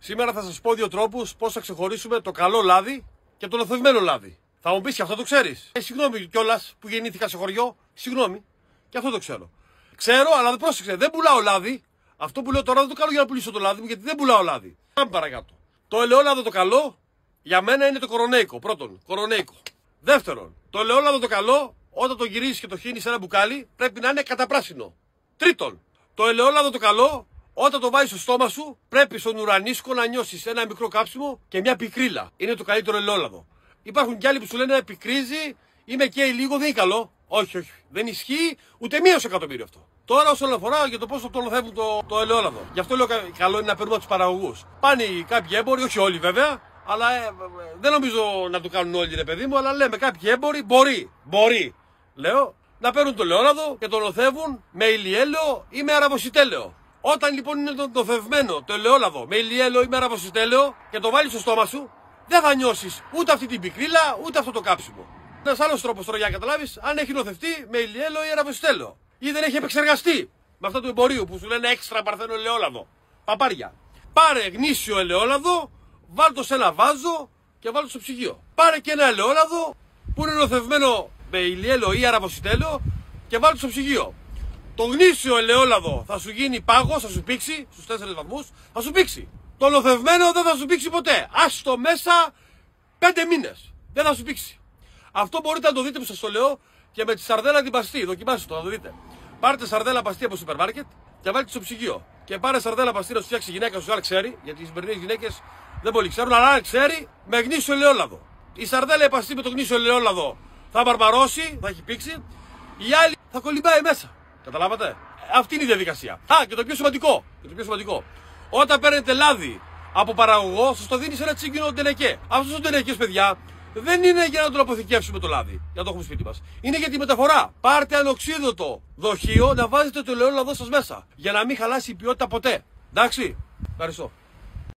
Σήμερα θα σας πω δύο τρόπους πώς θα ξεχωρίσουμε το καλό λάδι και το νοθευμένο λάδι. Θα μου πεις και αυτό το ξέρεις. Συγγνώμη κιόλας που γεννήθηκα σε χωριό. Συγγνώμη. Και αυτό το ξέρω. Ξέρω, αλλά δεν πρόσεξε. Δεν πουλάω λάδι. Αυτό που λέω τώρα δεν το κάνω για να πουλήσω το λάδι μου, γιατί δεν πουλάω λάδι. Πάμε παρακάτω. Το ελαιόλαδο το καλό για μένα είναι το κορονέικο. Πρώτον, κορονέικο. Δεύτερον, το ελαιόλαδο το καλό, όταν το γυρίσεις και το χύνεις σε ένα μπουκάλι, πρέπει να είναι καταπράσινο. Τρίτον, το ελαιόλαδο το καλό, όταν το βάζεις στο στόμα σου, πρέπει στον ουρανίσκο να νιώσεις ένα μικρό κάψιμο και μια πικρίλα. Είναι το καλύτερο ελαιόλαδο. Υπάρχουν κι άλλοι που σου λένε πικρίζει ή με καίει λίγο, δεν είναι καλό. Όχι, όχι. Δεν ισχύει ούτε μία ως εκατομμύριο αυτό. Τώρα, όσον αφορά για το πώς το νοθεύουν το ελαιόλαδο. Γι' αυτό λέω καλό είναι να παίρνουμε τους παραγωγούς. Πάνε κάποιοι έμποροι, όχι όλοι βέβαια, αλλά δεν νομίζω να το κάνουν όλοι, ρε παιδί μου, αλλά λέμε κάποιοι έμποροι μπορεί, λέω, να παίρνουν το ελαιόλαδο και το νοθεύουν με ηλιέλαιο ή με αραβοσιτέλαιο. Όταν λοιπόν είναι το νοθευμένο το ελαιόλαδο με ηλιέλαιο ή με αραβοσιτέλαιο και το βάλεις στο στόμα σου, δεν θα νιώσεις ούτε αυτή την πικρίλα ούτε αυτό το κάψιμο. Ένας άλλος τρόπος τώρα για να καταλάβεις αν έχει νοθευτεί με ηλιέλαιο ή αραβοσιτέλαιο ή δεν έχει επεξεργαστεί με αυτά του εμπορίου που σου λένε έξτρα παρθένο ελαιόλαδο. Παπάρια. Πάρε γνήσιο ελαιόλαδο, βάλ το σε ένα βάζο και βάλ το στο ψυγείο. Πάρε και ένα ελαιόλαδο που είναι νοθευμένο με ηλιέλαιο ή αραβοσιτέλαιο και βάλ το στο ψυγείο. Το γνήσιο ελαιόλαδο θα σου γίνει πάγος, θα σου πήξει στους 4 βαθμούς, θα σου πήξει. Το νοθευμένο δεν θα σου πήξει ποτέ. Άστο μέσα 5 μήνες. Δεν θα σου πήξει. Αυτό μπορείτε να το δείτε που σας το λέω και με τη σαρδέλα την παστή. Δοκιμάστε το να το δείτε. Πάρτε σαρδέλα παστή από το σούπερ μάρκετ και βάλτε στο ψυγείο. Και πάρε σαρδέλα παστή να σου φτιάξει η γυναίκα σου, αν ξέρει, γιατί οι σημερινές γυναίκες δεν πολύ ξέρουν, αλλά αν ξέρει, με γνήσιο ελαιόλαδο. Η σαρδέλα παστή με το γνήσιο ελαιόλαδο θα μπαρμπαρώσει, θα έχει πήξει, η άλλη θα κολυμπάει μέσα. Καταλάβατε. Αυτή είναι η διαδικασία. Και το πιο σημαντικό. Όταν παίρνετε λάδι από παραγωγό, σας το δίνει σε ένα τσίγκινο ντενεκέ. Αυτός ο ντενεκές, παιδιά, δεν είναι για να τον αποθηκεύσουμε το λάδι, για να το έχουμε σπίτι μας. Είναι για τη μεταφορά. Πάρτε ανοξίδωτο δοχείο να βάζετε το ελαιόλαδο σας μέσα. Για να μην χαλάσει η ποιότητα ποτέ. Εντάξει. Ευχαριστώ.